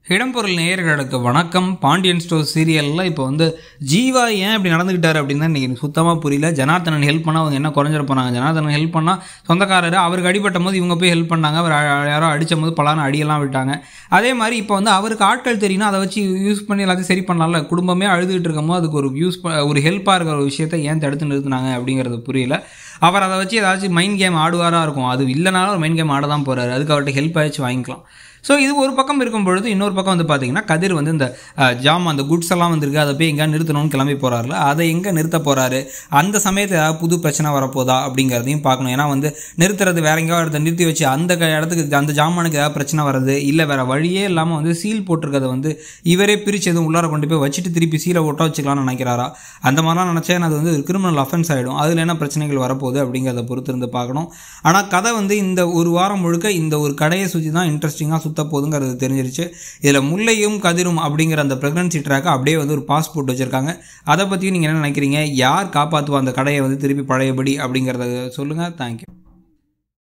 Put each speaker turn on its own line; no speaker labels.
இடம்பொருள் நேயர்களுக்கு வணக்கம். பாண்டியன் ஸ்டோர்ஸ் சீரியலில் இப்போ ஜீவா ஏன் இப்படி நடந்துக்கிட்டாரு அப்படின்னு தான் எனக்கு சுத்தமாக புரியல. ஜனார்த்தனன் ஹெல்ப் பண்ணால் அவங்க என்ன குறைஞ்சிட போனாங்க? ஜனார்த்தனன் ஹெல்ப் பண்ணால் சொந்தக்காரர் அவருக்கு அடிபட்ட போது இவங்க போய் ஹெல்ப் பண்ணாங்க. அவர் யாரோ அடித்த போது பலான அடியெல்லாம் விட்டாங்க. அதே மாதிரி இப்போ அவருக்கு ஆட்கள் தெரியும்னா அதை வச்சு யூஸ் பண்ணி எல்லாத்தையும் சரி பண்ணலாம்ல. குடும்பமே அழுதுகிட்டு இருக்கும்போது அதுக்கு ஒரு ஹெல்ப்பாக இருக்கிற ஒரு விஷயத்தை ஏன் தடுத்து நிறுத்தினாங்க அப்படிங்கிறது புரியல. அவர் அதை வச்சு ஏதாச்சும் மைண்ட் கேம் ஆடுவாராக இருக்கும். அது இல்லைனாலும் ஒரு மைண்ட் கேம் ஆட தான் போகிறாரு. அதுக்கு அவர்கிட்ட ஹெல்ப் ஆகிடுச்சு வாங்கிக்கலாம். ஸோ இது ஒரு பக்கம் இருக்கும் பொழுது இன்னொரு பக்கம் பார்த்தீங்கன்னா கதிர் இந்த ஜாம் அந்த குட்ஸ் எல்லாம் வந்திருக்கு, அதை போய் எங்கே நிறுத்தணும்னு கிளம்பி போகிறாருல, அதை எங்கே நிறுத்த போகிறாரு, அந்த சமயத்தில் ஏதாவது புது பிரச்சனை வரப்போதா அப்படிங்கிறதையும் பார்க்கணும். ஏன்னா நிறுத்துறது வேற எங்கேயாவது இடத்த நிறுத்தி வச்சு அந்த இடத்துக்கு அந்த ஜாமானுக்கு ஏதாவது பிரச்சனை வருது, இல்லை வேறு வழியே இல்லாமல் சீல் போட்டிருக்கதை இவரே பிரித்து எதுவும் உள்ளார கொண்டு போய் வச்சுட்டு திருப்பி சீலை ஒட்ட வச்சுக்கலாம்னு நினைக்கிறாரா? அந்த மாதிரிலாம் நினச்சேன் அது ஒரு கிரிமினல் அஃபென்ஸ் ஆகிடும். அதில் என்ன பிரச்சனைகள் வரப்போகுது அப்படிங்கிறத பொறுத்து இருந்து பார்க்கணும். ஆனால் கதை இந்த ஒரு வாரம் முழுக்க இந்த ஒரு கடையை சுற்றி தான் இன்ட்ரெஸ்டிங்காக சுத்த போதுங்கிறது தெரிஞ்சிருச்சு. இதில் முல்லையும் கதிரும் அப்படிங்கிற அந்த ப்ரெக்னன்சி ட்ராக்கை அப்படியே ஒரு பாஸ்போர்ட் வச்சுருக்காங்க. அதை பற்றியும் நீங்கள் என்ன நினைக்கிறீங்க? யார் காப்பாற்றுவா அந்த கடையை திருப்பி பழையபடி அப்படிங்கிறத சொல்லுங்கள். தேங்க்யூ.